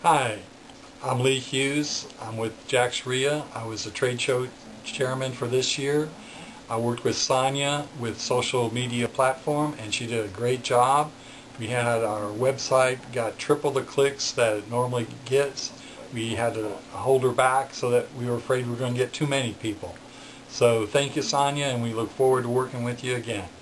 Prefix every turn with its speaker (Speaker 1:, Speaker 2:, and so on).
Speaker 1: Hi, I'm Lee Hughes. I'm with JaxREIA. I was the trade show chairman for this year. I worked with Sonia with social media platform, and she did a great job. We had our website got triple the clicks that it normally gets. We had to hold her back so that we were afraid we were going to get too many people. So thank you, Sonia, and we look forward to working with you again.